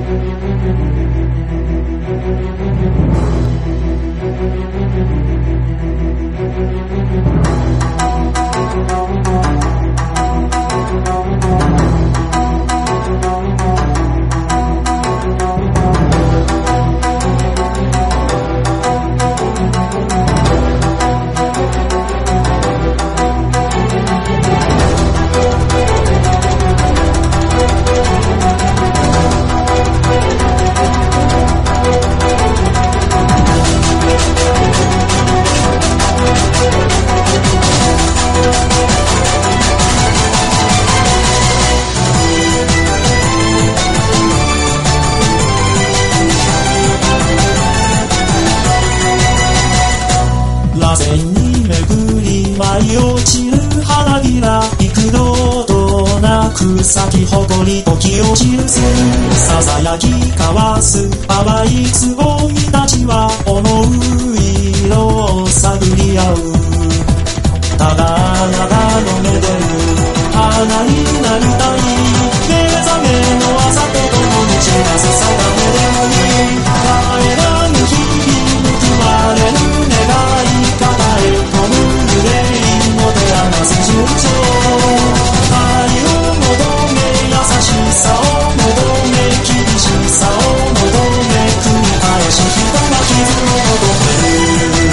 螺旋に巡り舞い落ちる花びら幾度となく咲き誇り時を記すささやき交わす淡いつぼみたちは思う色を探り合うただあなたのめでる花になりたい目覚めの朝とともに散らす定めでもいい帰らぬ日々ぬくまれる願い抱え込む憂いもてあます順調愛を求め優しさを求め厳しさを求め繰り返し人が傷を求める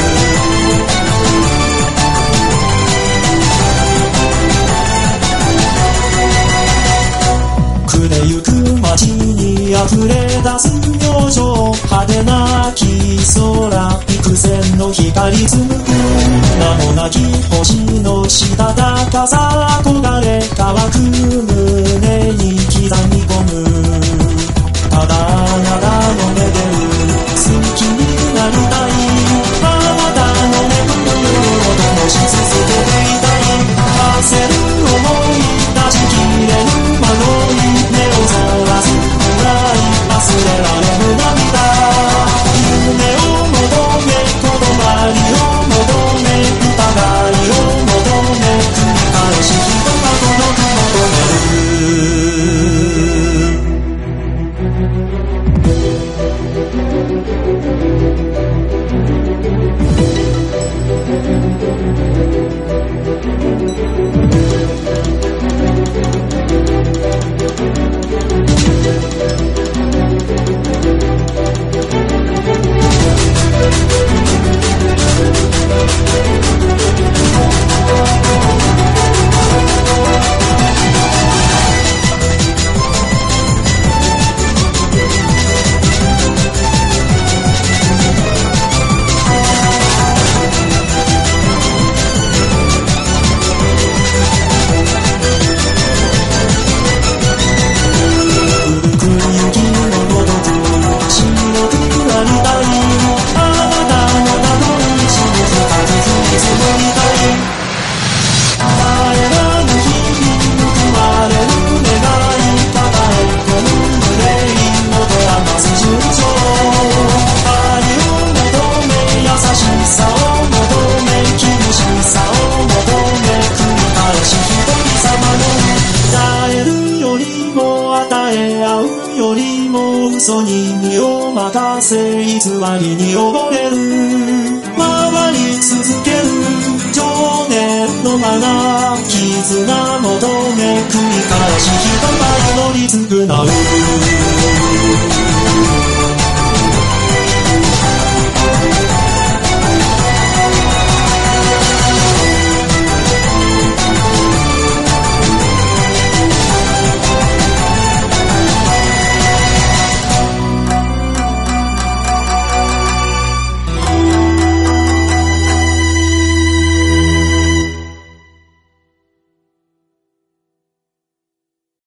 暮れゆく街に溢れ出す明星派手な木空幾千の光紡ぐ名もなき星のしたたかさ憧れ乾く胸に刻み込むただあなたの目で好きになりたいあなたのめくるを灯し続けていたい焦る想い断ち切れぬ迷い目をそらすくらい忘れられぬ涙夢を求め言葉にを求め疑いを求め繰り返し人が孤独求める嘘に身を任せ偽りに溺れる回り続ける情念のまま絆求め繰り返し人が祈り償う